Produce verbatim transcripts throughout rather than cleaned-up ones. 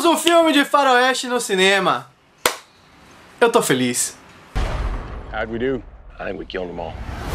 um filme de faroeste no cinema. Eu tô feliz. How'd we do? I think we killed them all.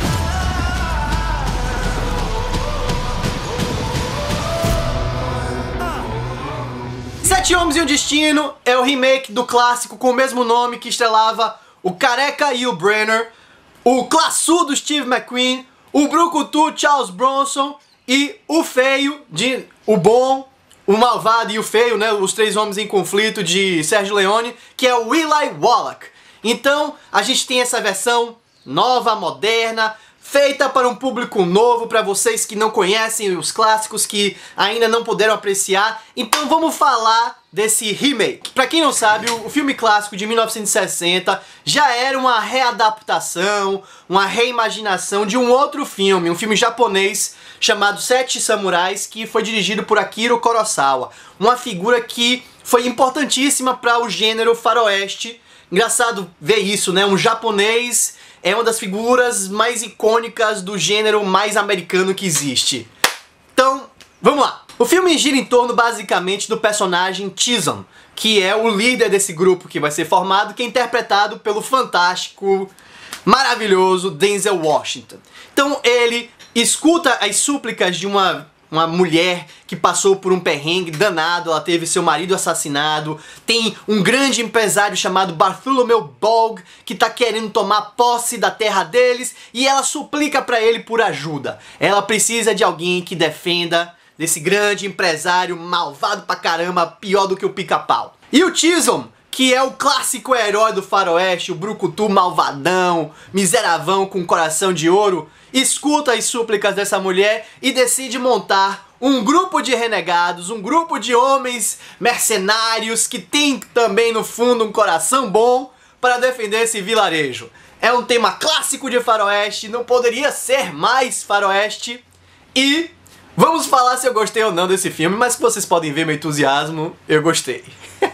Sete Homens e um Destino é o remake do clássico com o mesmo nome que estrelava o Careca e o Brenner, o classudo Steve McQueen, o brucutu Charles Bronson e o feio de o bom, o malvado e o feio, né, os três homens em conflito de Sergio Leone, que é o Eli Wallach. Então a gente tem essa versão nova, moderna, feita para um público novo, para vocês que não conhecem os clássicos, que ainda não puderam apreciar. Então vamos falar desse remake. Para quem não sabe, o filme clássico de mil novecentos e sessenta já era uma readaptação, uma reimaginação de um outro filme, um filme japonês chamado Sete Samurais, que foi dirigido por Akira Kurosawa, uma figura que foi importantíssima para o gênero faroeste. Engraçado ver isso, né? Um japonês é uma das figuras mais icônicas do gênero mais americano que existe. Então, vamos lá. O filme gira em torno basicamente do personagem Chisholm, que é o líder desse grupo que vai ser formado, que é interpretado pelo fantástico, maravilhoso Denzel Washington. Então ele escuta as súplicas de uma uma mulher que passou por um perrengue danado, ela teve seu marido assassinado, tem um grande empresário chamado Bartholomew Bog que tá querendo tomar posse da terra deles e ela suplica pra ele por ajuda. Ela precisa de alguém que defenda desse grande empresário malvado pra caramba, pior do que o Pica-Pau. E o Chisholm, que é o clássico herói do faroeste, o brucutu malvadão, miseravão com coração de ouro, escuta as súplicas dessa mulher e decide montar um grupo de renegados, um grupo de homens mercenários que tem também no fundo um coração bom para defender esse vilarejo. É um tema clássico de faroeste, não poderia ser mais faroeste. E vamos falar se eu gostei ou não desse filme, mas vocês podem ver meu entusiasmo, eu gostei.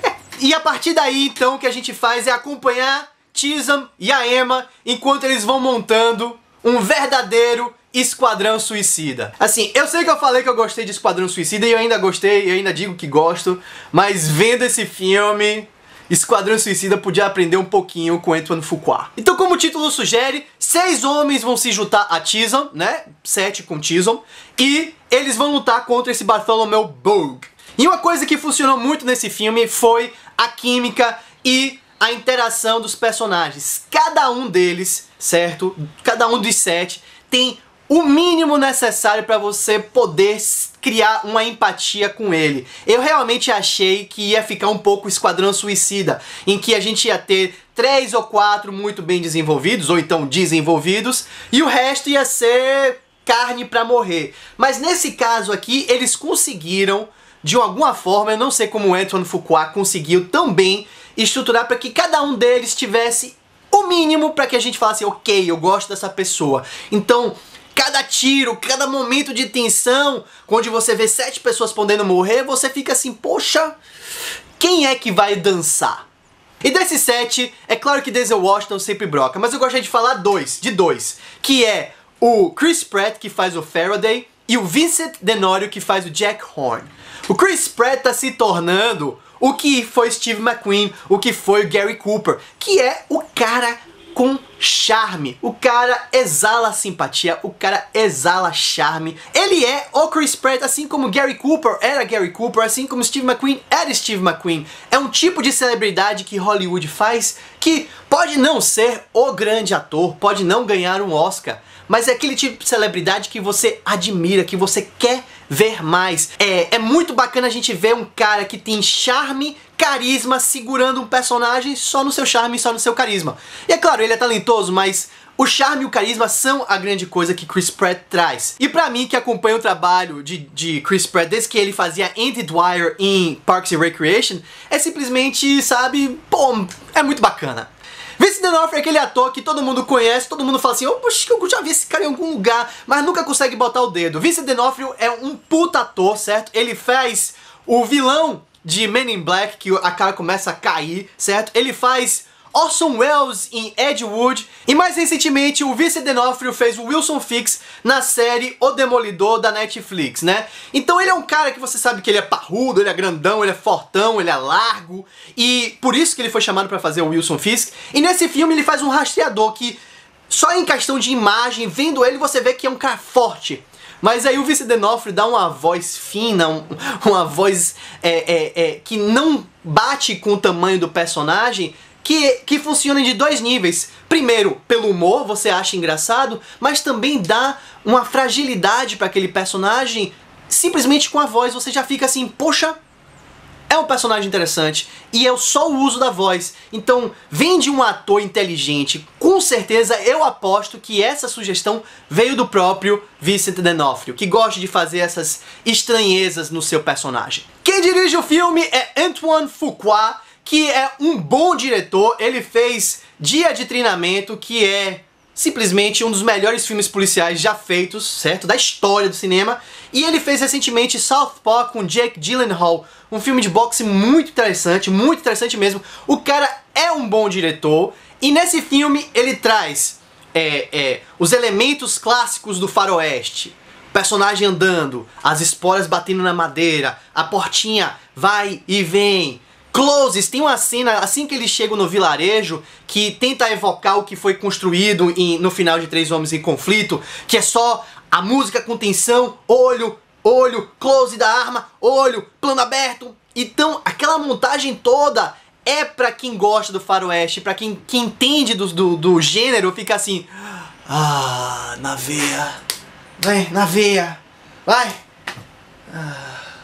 E a partir daí, então, o que a gente faz é acompanhar Chisholm e a Emma enquanto eles vão montando um verdadeiro Esquadrão Suicida. Assim, eu sei que eu falei que eu gostei de Esquadrão Suicida e eu ainda gostei, eu ainda digo que gosto, mas vendo esse filme, Esquadrão Suicida podia aprender um pouquinho com Antoine Fuqua. Então, como o título sugere, seis homens vão se juntar a Chisholm, né? Sete com Chisholm, e eles vão lutar contra esse Bartholomew Bog. E uma coisa que funcionou muito nesse filme foi a química e a interação dos personagens. Cada um deles, certo? Cada um dos sete tem o mínimo necessário para você poder criar uma empatia com ele. Eu realmente achei que ia ficar um pouco Esquadrão Suicida, em que a gente ia ter três ou quatro muito bem desenvolvidos, ou então desenvolvidos, e o resto ia ser carne para morrer. Mas nesse caso aqui, eles conseguiram, de alguma forma, eu não sei como o Antoine Fuqua conseguiu tão bem estruturar para que cada um deles tivesse o mínimo para que a gente falasse, ok, eu gosto dessa pessoa. Então, cada tiro, cada momento de tensão, onde você vê sete pessoas podendo morrer, você fica assim, poxa, quem é que vai dançar? E desses sete, é claro que Denzel Washington sempre broca, mas eu gostaria de falar dois, de dois, que é o Chris Pratt, que faz o Faraday, e o Vincent D'Onofrio, que faz o Jack Horn. O Chris Pratt tá se tornando o que foi Steve McQueen, o que foi o Gary Cooper, que é o cara com charme. O cara exala simpatia, o cara exala charme. Ele é o Chris Pratt, assim como Gary Cooper era Gary Cooper, assim como Steve McQueen era Steve McQueen. É um tipo de celebridade que Hollywood faz que pode não ser o grande ator, pode não ganhar um Oscar, mas é aquele tipo de celebridade que você admira, que você quer ver mais. É, é muito bacana a gente ver um cara que tem charme, carisma, segurando um personagem só no seu charme e só no seu carisma. E é claro, ele é talentoso, mas o charme e o carisma são a grande coisa que Chris Pratt traz. E pra mim, que acompanha o trabalho de, de Chris Pratt desde que ele fazia Andy Dwyer em Parks and Recreation, é simplesmente, sabe, pô, é muito bacana. Vincent D'Onofrio é aquele ator que todo mundo conhece, todo mundo fala assim, oh, poxa, eu já vi esse cara em algum lugar, mas nunca consegue botar o dedo. Vincent D'Onofrio é um puta ator, certo? Ele faz o vilão de Men in Black, que a cara começa a cair, certo? Ele faz Orson Welles em Ed Wood, e mais recentemente o Vincent D'Onofrio fez o Wilson Fisk na série O Demolidor da Netflix, né? Então ele é um cara que você sabe que ele é parrudo, ele é grandão, ele é fortão, ele é largo, e por isso que ele foi chamado pra fazer o Wilson Fisk. E nesse filme ele faz um rastreador que, só em questão de imagem, vendo ele você vê que é um cara forte. Mas aí o Vincent D'Onofrio dá uma voz fina, um, uma voz é, é, é, que não bate com o tamanho do personagem, que, que funciona de dois níveis. Primeiro, pelo humor, você acha engraçado, mas também dá uma fragilidade para aquele personagem. Simplesmente com a voz você já fica assim, poxa, é um personagem interessante, e é só o uso da voz. Então, vem de um ator inteligente, com certeza eu aposto que essa sugestão veio do próprio Vincent D'Onofrio, que gosta de fazer essas estranhezas no seu personagem. Quem dirige o filme é Antoine Fuqua, que é um bom diretor. Ele fez Dia de Treinamento, que é simplesmente um dos melhores filmes policiais já feitos, certo? Da história do cinema. E ele fez recentemente Southpaw com Jake Gyllenhaal, um filme de boxe muito interessante, muito interessante mesmo. O cara é um bom diretor, e nesse filme ele traz é, é, os elementos clássicos do faroeste. O personagem andando, as esporas batendo na madeira, a portinha vai e vem. Closes, tem uma cena assim que eles chegam no vilarejo que tenta evocar o que foi construído em, no final de Três Homens em Conflito, que é só a música com tensão, olho, olho, close da arma, olho, plano aberto. Então aquela montagem toda é pra quem gosta do faroeste, pra quem, quem entende do, do, do gênero, fica assim, ah, na veia, vai, na veia, vai. Ah.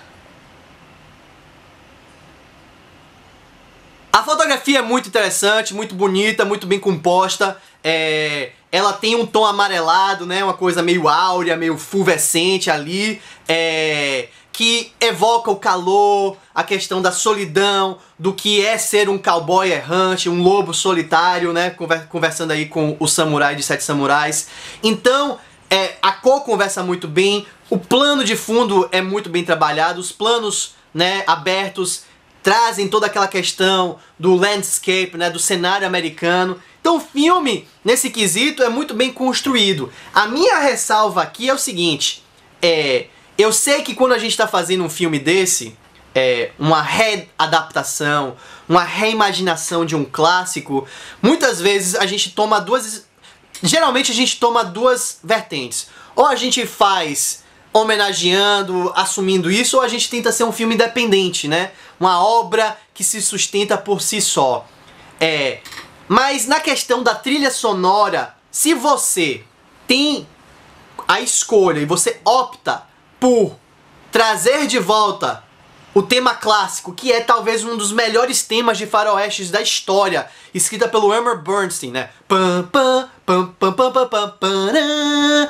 A fotografia é muito interessante, muito bonita, muito bem composta. É, ela tem um tom amarelado, né? Uma coisa meio áurea, meio fulvescente ali, é, que evoca o calor, a questão da solidão, do que é ser um cowboy errante, um lobo solitário, né? Conversando aí com o samurai de Sete Samurais. Então, é, a cor conversa muito bem, o plano de fundo é muito bem trabalhado, os planos, né, abertos trazem toda aquela questão do landscape, né, do cenário americano. Então o filme, nesse quesito, é muito bem construído. A minha ressalva aqui é o seguinte, é, eu sei que quando a gente está fazendo um filme desse, é, uma readaptação, uma reimaginação de um clássico, muitas vezes a gente toma duas... Geralmente a gente toma duas vertentes. Ou a gente faz homenageando, assumindo isso, ou a gente tenta ser um filme independente, né? Uma obra que se sustenta por si só. É, mas na questão da trilha sonora, se você tem a escolha e você opta por trazer de volta o tema clássico, que é talvez um dos melhores temas de faroestes da história, escrita pelo Elmer Bernstein, né? Pam, pam, pam, pam, pam, pam, pam, pam,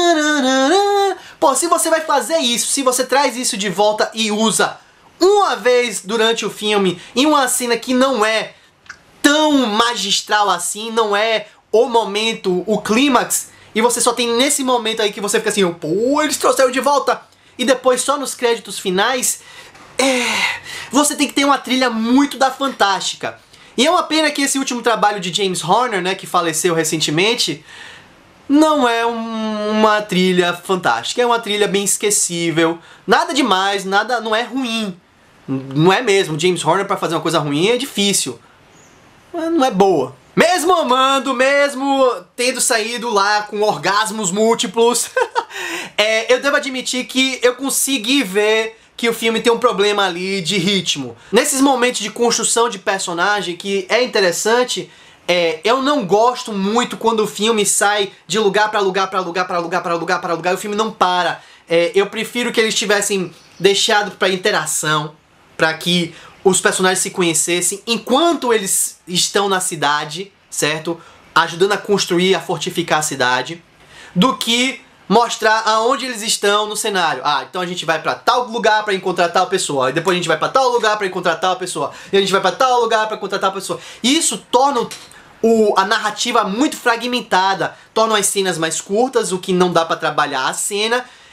pam. Pô, se você vai fazer isso, se você traz isso de volta e usa uma vez durante o filme, em uma cena que não é tão magistral assim, não é o momento, o clímax, e você só tem nesse momento aí que você fica assim, pô, eles trouxeram de volta, e depois só nos créditos finais, é, você tem que ter uma trilha muito da fantástica. E é uma pena que esse último trabalho de James Horner, né, que faleceu recentemente, não é um, uma trilha fantástica, é uma trilha bem esquecível, nada demais, nada, não é ruim, não é mesmo. James Horner pra fazer uma coisa ruim é difícil, mas não é boa. Mesmo amando, mesmo tendo saído lá com orgasmos múltiplos, é, eu devo admitir que eu consegui ver que o filme tem um problema ali de ritmo. Nesses momentos de construção de personagem que é interessante, é, eu não gosto muito quando o filme sai de lugar pra lugar, pra lugar, pra lugar, pra lugar, pra lugar, e o filme não para. É, eu prefiro que eles tivessem deixado pra interação, pra que os personagens se conhecessem enquanto eles estão na cidade, certo? Ajudando a construir, a fortificar a cidade, do que mostrar aonde eles estão no cenário. Ah, então a gente vai pra tal lugar pra encontrar tal pessoa, e depois a gente vai pra tal lugar pra encontrar tal pessoa, e a gente vai pra tal lugar pra encontrar tal pessoa. E isso torna o, a narrativa muito fragmentada, torna as cenas mais curtas, o que não dá pra trabalhar a cena,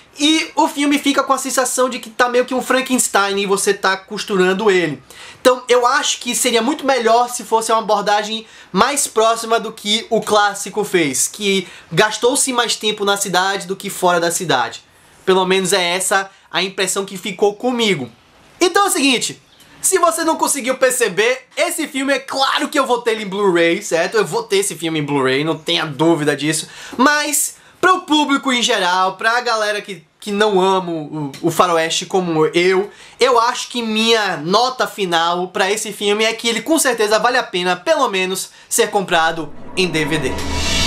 e o filme fica com a sensação de que tá meio que um Frankenstein e você tá costurando ele. Então eu acho que seria muito melhor se fosse uma abordagem mais próxima do que o clássico fez, que gastou-se mais tempo na cidade do que fora da cidade. Pelo menos é essa a impressão que ficou comigo. Então é o seguinte, se você não conseguiu perceber, esse filme é claro que eu vou ter ele em Blu-ray, certo? Eu vou ter esse filme em Blu-ray, não tenha dúvida disso. Mas, para o público em geral, pra galera que, que não ama o, o faroeste como eu, eu acho que minha nota final pra esse filme é que ele com certeza vale a pena, pelo menos, ser comprado em D V D.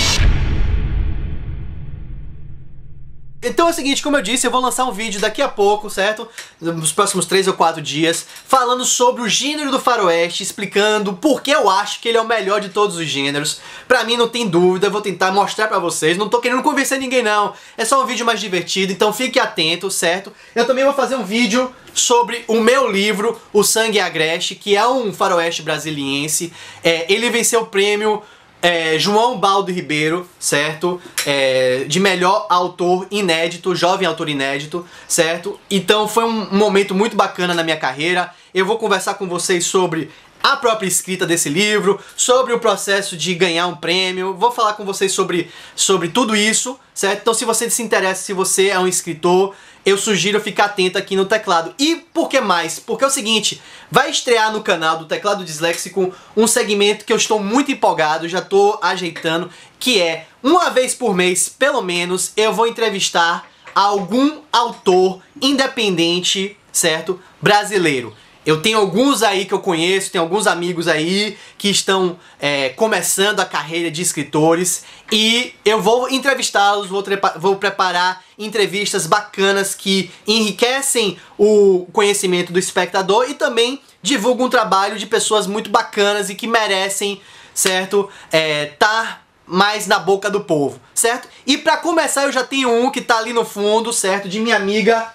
Então é o seguinte, como eu disse, eu vou lançar um vídeo daqui a pouco, certo? Nos próximos três ou quatro dias, falando sobre o gênero do faroeste, explicando por que eu acho que ele é o melhor de todos os gêneros. Pra mim não tem dúvida, eu vou tentar mostrar pra vocês, não tô querendo convencer ninguém não, é só um vídeo mais divertido, então fique atento, certo? Eu também vou fazer um vídeo sobre o meu livro, O Sangue Agreste, que é um faroeste brasiliense. É, ele venceu o prêmio É, João Baldo Ribeiro, certo? É, de melhor autor inédito, jovem autor inédito, certo? Então foi um momento muito bacana na minha carreira. Eu vou conversar com vocês sobre a própria escrita desse livro, sobre o processo de ganhar um prêmio, vou falar com vocês sobre, sobre tudo isso, certo? Então se você se interessa, se você é um escritor, eu sugiro ficar atento aqui no Teclado. E por que mais? Porque é o seguinte, vai estrear no canal do Teclado Disléxico um segmento que eu estou muito empolgado, já estou ajeitando, que é, uma vez por mês, pelo menos, eu vou entrevistar algum autor independente, certo? Brasileiro. Eu tenho alguns aí que eu conheço, tenho alguns amigos aí que estão é, começando a carreira de escritores e eu vou entrevistá-los, vou, vou preparar entrevistas bacanas que enriquecem o conhecimento do espectador e também divulgam um trabalho de pessoas muito bacanas e que merecem, certo, é, tá mais na boca do povo, certo? E pra começar eu já tenho um que tá ali no fundo, certo, de minha amiga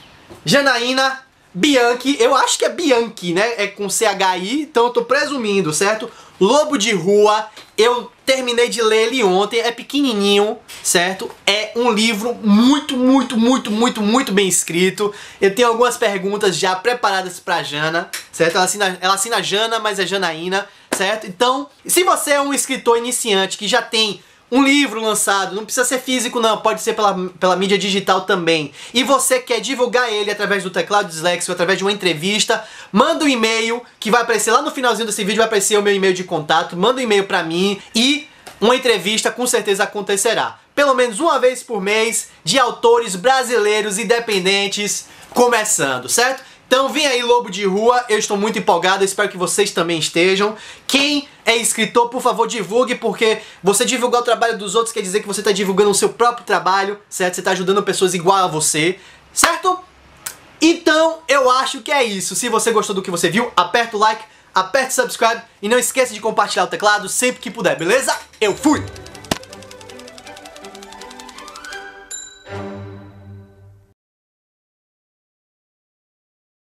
Janaína Bianchi, eu acho que é Bianchi, né? É com C H I, então eu tô presumindo, certo? Lobo de Rua, eu terminei de ler ele ontem, é pequenininho, certo? É um livro muito, muito, muito, muito, muito bem escrito. Eu tenho algumas perguntas já preparadas pra Jana, certo? Ela assina, ela assina Jana, mas é Janaína, certo? Então, se você é um escritor iniciante que já tem um livro lançado, não precisa ser físico não, pode ser pela, pela mídia digital também, e você quer divulgar ele através do Teclado Disléxico, através de uma entrevista, manda um e-mail, que vai aparecer lá no finalzinho desse vídeo, vai aparecer o meu e-mail de contato, manda um e-mail pra mim, e uma entrevista com certeza acontecerá. Pelo menos uma vez por mês, de autores brasileiros independentes, começando, certo? Então vem aí Lobo de Rua, eu estou muito empolgado, espero que vocês também estejam. Quem é escritor, por favor, divulgue, porque você divulgar o trabalho dos outros quer dizer que você está divulgando o seu próprio trabalho, certo? Você está ajudando pessoas igual a você, certo? Então eu acho que é isso. Se você gostou do que você viu, aperta o like, aperta o subscribe e não esqueça de compartilhar o teclado sempre que puder, beleza? Eu fui!